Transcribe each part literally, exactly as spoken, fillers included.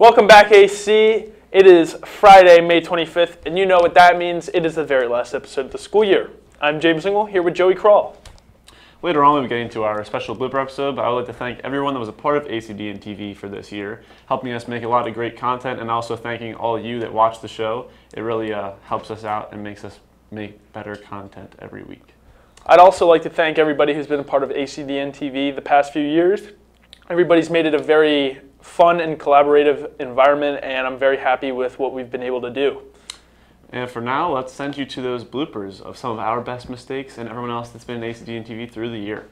Welcome back, A C. It is Friday, May twenty-fifth, and you know what that means. It is the very last episode of the school year. I'm James Engel, here with Joey Crawl. Later on, we'll be getting to our special blooper episode, but I would like to thank everyone that was a part of A C D N T V for this year, helping us make a lot of great content, and also thanking all of you that watch the show. It really uh, helps us out and makes us make better content every week. I'd also like to thank everybody who's been a part of A C D N T V the past few years. Everybody's made it a very fun and collaborative environment, and I'm very happy with what we've been able to do. And for now, let's send you to those bloopers of some of our best mistakes and everyone else that's been in A C D N T V through the year.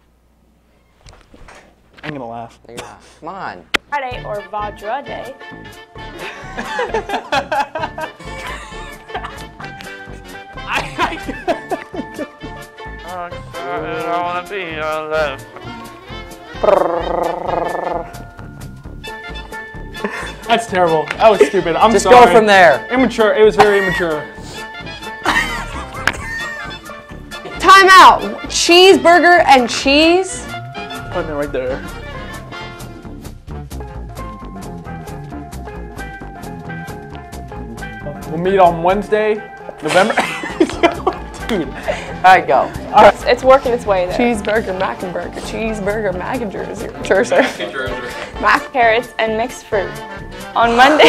I'm gonna laugh. Yeah. Come on. Friday or Vajra Day. I wanna be on left. That's terrible. That was stupid. I'm Just sorry. go from there. Immature. It was very immature. Time out. Cheeseburger and cheese. Putting it right there. We'll meet on Wednesday, November. Dude. All right, go. It's, it's working its way there. Cheeseburger, mac and burger. Cheeseburger, mac and jersey. Jersey. Mac, carrots, and mixed fruit. On Monday.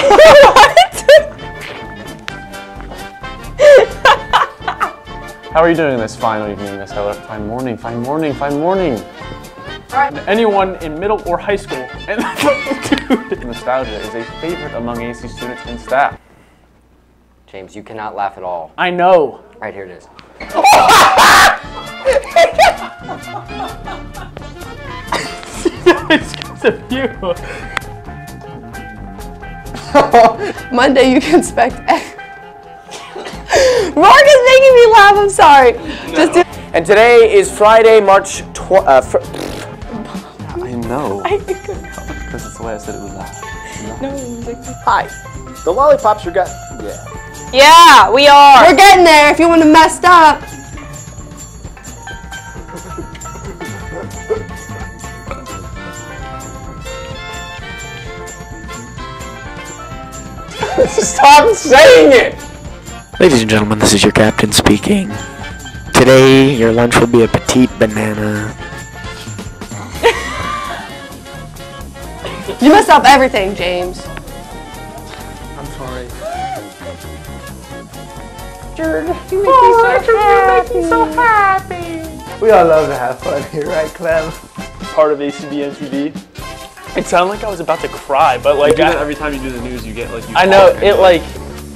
How are you doing this final evening, Miss Heller? Fine morning, fine morning, fine morning. Anyone in middle or high school. And dude. Nostalgia is a favorite among A C students and staff. James, you cannot laugh at all. I know. Right, here it is. It's because of you. Monday you can expect. Mark is making me laugh. I'm sorry. No. Just do and today is Friday, March twelfth. Uh, fr I know. I couldn't help. Because it's the way I said it was that. No, it was like, Hi. The lollipops are got. Yeah. Yeah, we are. we're getting there. If you want to mess up. Stop saying it! Ladies and gentlemen, this is your captain speaking. Today, your lunch will be a petite banana. You messed up everything, James. I'm sorry. Jared, you make me so happy. You make me so happy. We all love to have fun here, right, Clem? Part of A C D N T V. It sounded like I was about to cry, but like You do that I, every time you do the news, you get like you. I know talk it and, like.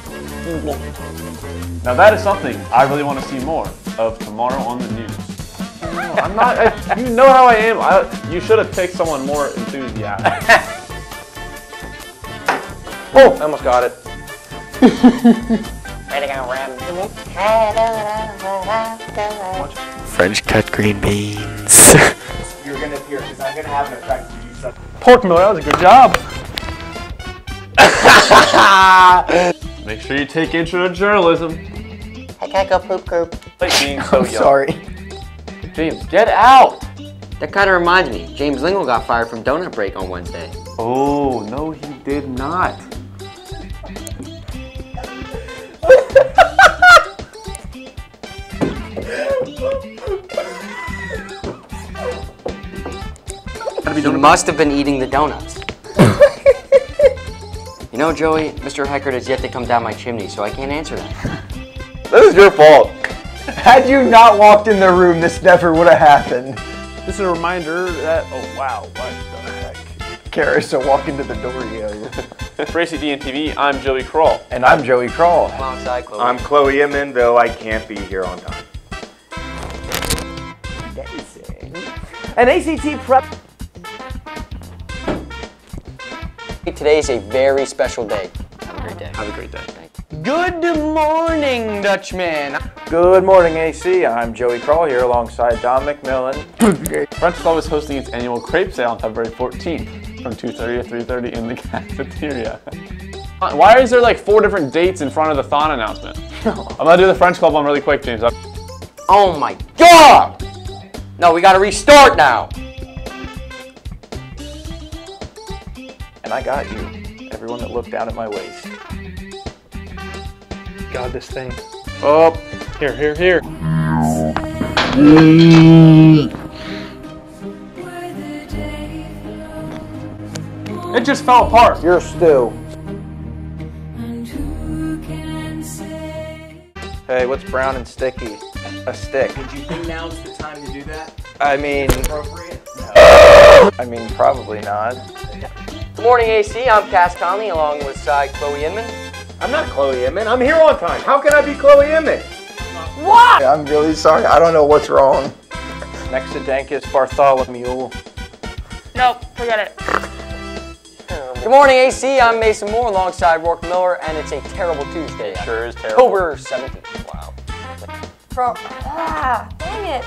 Now that is something I really want to see more of tomorrow on the news. I'm not. I, you know how I am. I, you should have picked someone more enthusiastic. Oh, I almost got it. Ready to go, Ram. French cut green beans. You're going to appear because I'm going to have an effect to do something. Pork Miller, that was a good job. Make sure you take intro to journalism. I can't go poop coop. Like being so I'm young. sorry. James, get out! That kind of reminds me. James Lingle got fired from Donut Break on Wednesday. Oh no, he did not. He must have been eating the donuts. You know, Joey, Mister Heckert has yet to come down my chimney, so I can't answer that. This is your fault. Had you not walked in the room, this never would have happened. This is a reminder that, oh wow, what the heck. Kara, so walk into the door, yo. For A C D N T V, I'm Joey Crawl. And I'm Joey Crawl. Alongside Chloe. I'm Chloe Inman, though I can't be here on time. Dancing. An A C T prep. Today's a very special day. Have a great day. Have a great day. Good morning, Dutchman. Good morning, A C. I'm Joey Crawl here alongside Don McMillan. French Club is hosting its annual crepe sale on February fourteenth from two thirty to three thirty in the cafeteria. Why is there like four different dates in front of the thon announcement? I'm gonna do the French Club one really quick, James. Oh my God! No, we gotta restart now. And I got you. Everyone everyone that looked down at my waist. God, this thing. Oh, Here, here, here. It just fell apart. you're a stew. Hey, what's brown and sticky? A stick. Did you think now's the time to do that? I mean, Appropriate? I mean, probably not. Good morning, A C. I'm Cass Conley along with side Chloe Inman. I'm not Chloe Inman. I'm here on time. How can I be Chloe Inman? What? I'm really sorry. I don't know what's wrong. Next to Dankus Bartholomew. Nope, forget it. Good morning, A C. I'm Mason Moore alongside Rourke Miller, and it's a terrible Tuesday. Sure is terrible. October seventeenth. Wow. Bro, ah, dang it.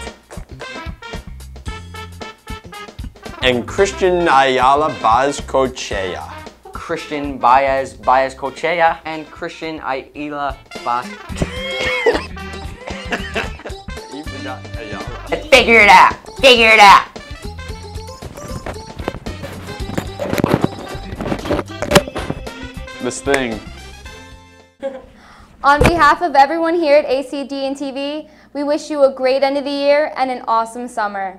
And Christian Ayala Bazcochea. Christian Baez Baez Cochea and Christian Ayala Bas. You forgot Ayala. Figure it out. Figure it out. This thing. On behalf of everyone here at A C D N T V, we wish you a great end of the year and an awesome summer.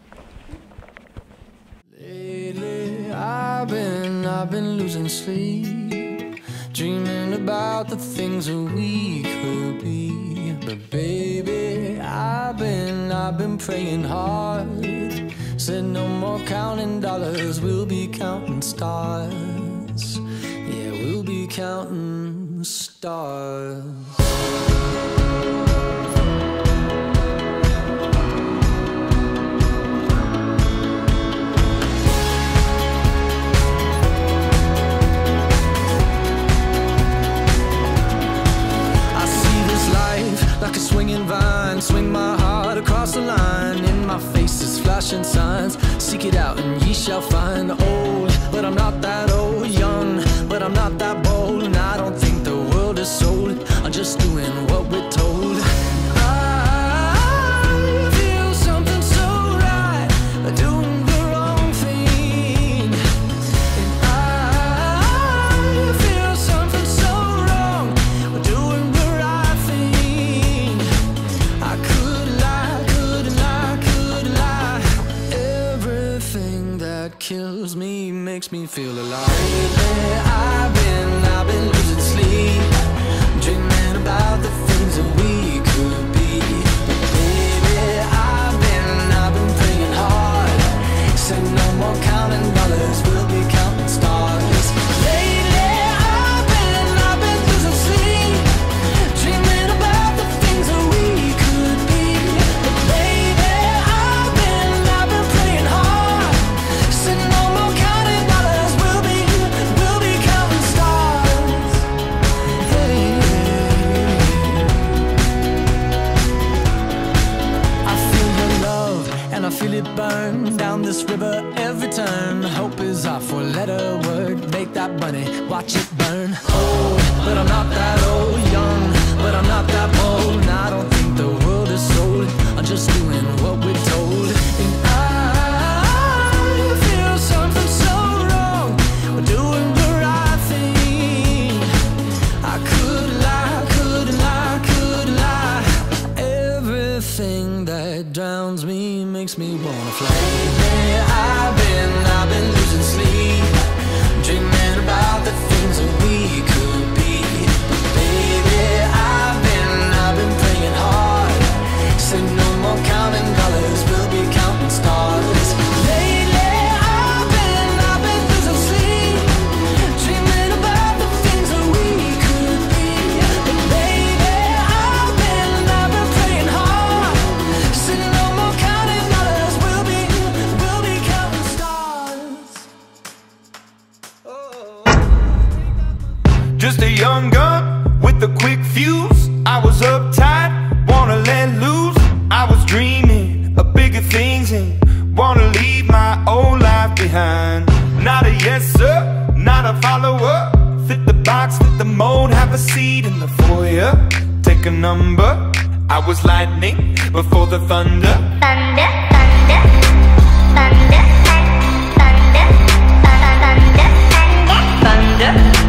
Lately, I've been, I've been losing sleep, dreaming about the things that we could be. But baby, I've been, I've been praying hard. Said no more counting dollars, we'll be counting stars. Yeah, we'll be counting stars. Like a swinging vine, swing my heart across the line. In my face is flashing signs. Seek it out and ye shall find. Old, but I'm not that old. Young, but I'm not that bold. And I don't think the world is sold. I'm just doing what we're told. I feel something so right, doing the wrong thing. And I feel something so wrong, doing the right thing. I could lie, could lie, could lie. Everything that kills me makes me feel alive. Lately, I've been, I've been losing sleep, dreaming about the things that we could be. Baby, I've been, I've been praying hard. Said no more counting dollars, we'll be counting stars. Lately, I've been, I've been losing sleep, dreaming about the things that we could be. But baby, I've been, I've been praying hard. Said no more counting dollars, we'll be, we'll be counting stars. Hey. I feel your love and I feel it burn down this river every turn. Hope is our four-letter word. Make that money, watch it burn. Old, but I'm not that old. Young, but I'm not that bold. And I don't think the world is sold. I'm just doing what we're told. And I feel something so wrong. We're doing the right thing. I could lie, could lie, could lie. Everything that drowns me makes me wanna fly. Lately, I've been, I've been losing sleep, dreaming about the things that we could be. Baby, I've been, I've been praying hard. Said no more counting dollars, we'll be counting stars. Lately, I've been, I've been losing sleep, dreaming about the things that we could be. But baby, I've been, I've been praying hard. Said no more counting dollars, we'll be, we'll be counting stars. Just a young gun with a quick fuse. I was uptight, wanna let loose. I was dreaming of bigger things and wanna leave my old life behind. Not a yes sir, not a follower. Fit the box, fit the mold, have a seat in the foyer. Take a number. I was lightning before the thunder. Thunder, thunder, thunder, thunder, thunder, thunder, thunder, thunder.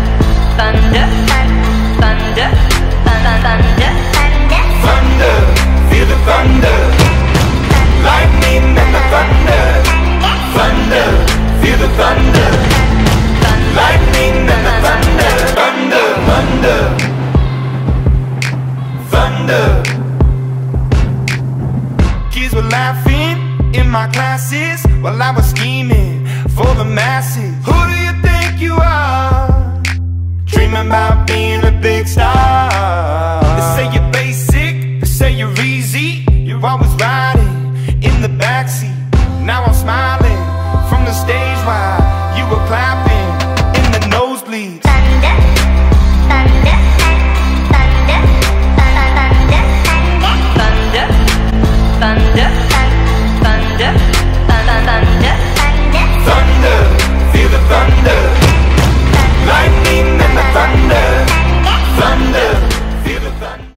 boxes while I was scheming for the masses. Who do you think you are? Dreaming about being a big star. They say you're basic, they say you're easy. You're always riding in the backseat. Now I'm smiling.